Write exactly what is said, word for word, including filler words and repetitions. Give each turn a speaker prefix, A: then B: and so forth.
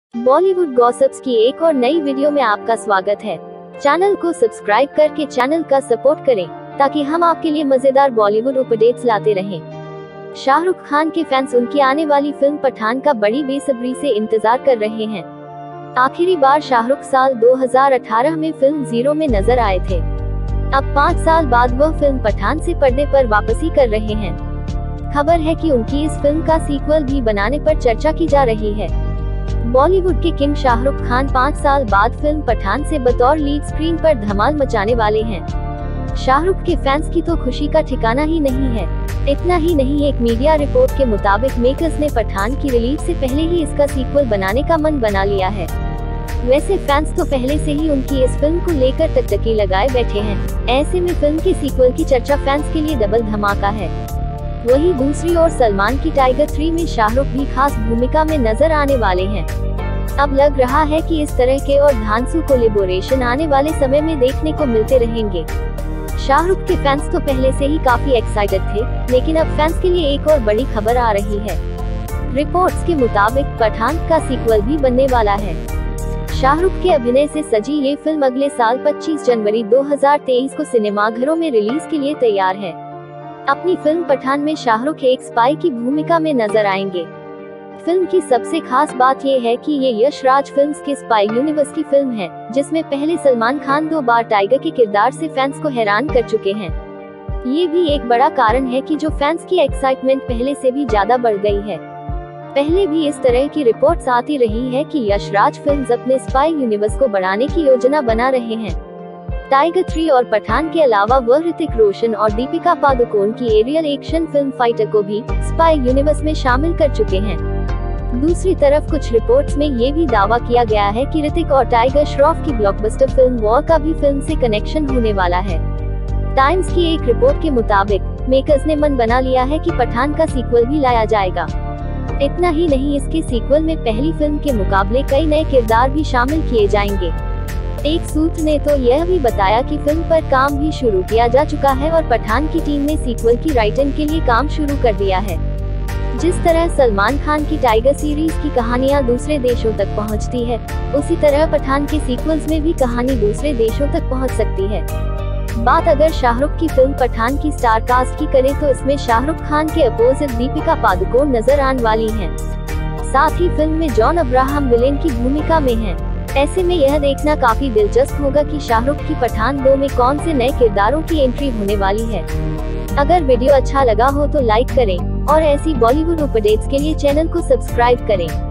A: Bollywood gossips की एक और नई वीडियो में आपका स्वागत है। चैनल को सब्सक्राइब करके चैनल का सपोर्ट करें ताकि हम आपके लिए मजेदार बॉलीवुड अपडेट्स लाते रहें। शाहरुख खान के फैंस उनकी आने वाली फिल्म पठान का बड़ी बेसब्री से इंतजार कर रहे हैं। आखिरी बार शाहरुख साल दो हज़ार अठारह में फिल्म जीरो में नजर आए थे। अब पाँच साल बाद वह फिल्म पठान से पर्दे पर वापसी कर रहे हैं। खबर है कि उनकी इस फिल्म का सीक्वल भी बनाने पर चर्चा की जा रही है। बॉलीवुड के किंग शाहरुख खान पाँच साल बाद फिल्म पठान से बतौर लीड स्क्रीन पर धमाल मचाने वाले हैं। शाहरुख के फैंस की तो खुशी का ठिकाना ही नहीं है। इतना ही नहीं, एक मीडिया रिपोर्ट के मुताबिक मेकर्स ने पठान की रिलीज से पहले ही इसका सीक्वल बनाने का मन बना लिया है। वैसे फैंस तो पहले से ही उनकी इस फिल्म को लेकर टकटकी लगाए बैठे हैं। ऐसे में फिल्म के सीक्वल की चर्चा फैंस के लिए डबल धमाका है। वहीं दूसरी ओर सलमान की टाइगर थ्री में शाहरुख भी खास भूमिका में नजर आने वाले हैं। अब लग रहा है कि इस तरह के और धांसू कोलैबोरेशन आने वाले समय में देखने को मिलते रहेंगे। शाहरुख के फैंस तो पहले से ही काफी एक्साइटेड थे, लेकिन अब फैंस के लिए एक और बड़ी खबर आ रही है। रिपोर्ट्स के मुताबिक पठान का सीक्वल भी बनने वाला है। शाहरुख के अभिनय से सजी ये फिल्म अगले साल पच्चीस जनवरी दो हज़ार तेईस को सिनेमाघरों में रिलीज के लिए तैयार है। अपनी फिल्म पठान में शाहरुख एक स्पाई की भूमिका में नजर आएंगे। फिल्म की सबसे खास बात ये है कि ये यश राज फिल्म्स के स्पाई यूनिवर्स की फिल्म है, जिसमें पहले सलमान खान दो बार टाइगर के किरदार से फैंस को हैरान कर चुके हैं। ये भी एक बड़ा कारण है कि जो फैंस की एक्साइटमेंट पहले से भी ज्यादा बढ़ गई है। पहले भी इस तरह की रिपोर्ट्स आती रही है कि यश राज फिल्म्स अपने स्पाई यूनिवर्स को बढ़ाने की योजना बना रहे हैं। टाइगर थ्री और पठान के अलावा वह ऋतिक रोशन और दीपिका पादुकोण की एरियल एक्शन फिल्म फाइटर को भी स्पाई यूनिवर्स में शामिल कर चुके हैं। दूसरी तरफ कुछ रिपोर्ट्स में ये भी दावा किया गया है कि ऋतिक और टाइगर श्रॉफ की ब्लॉकबस्टर फिल्म वॉर का भी फिल्म से कनेक्शन होने वाला है। टाइम्स की एक रिपोर्ट के मुताबिक मेकर्स ने मन बना लिया है कि पठान का सीक्वल भी लाया जाएगा। इतना ही नहीं, इसके सीक्वल में पहली फिल्म के मुकाबले कई नए किरदार भी शामिल किए जाएंगे। एक सूत्र ने तो यह भी बताया कि फिल्म पर काम भी शुरू किया जा चुका है और पठान की टीम ने सीक्वल की राइटिंग के लिए काम शुरू कर दिया है। जिस तरह सलमान खान की टाइगर सीरीज की कहानियां दूसरे देशों तक पहुंचती है, उसी तरह पठान के सीक्वल्स में भी कहानी दूसरे देशों तक पहुंच सकती है। बात अगर शाहरुख की फिल्म पठान की स्टार कास्ट की करें तो इसमें शाहरुख खान के अपोजिट दीपिका पादुकोण नजर आने वाली हैं। साथ ही फिल्म में जॉन अब्राहम विलेन की भूमिका में हैं। ऐसे में यह देखना काफी दिलचस्प होगा कि शाहरुख की पठान दो में कौन से नए किरदारों की एंट्री होने वाली है। अगर वीडियो अच्छा लगा हो तो लाइक करें और ऐसी बॉलीवुड अपडेट्स के लिए चैनल को सब्सक्राइब करें।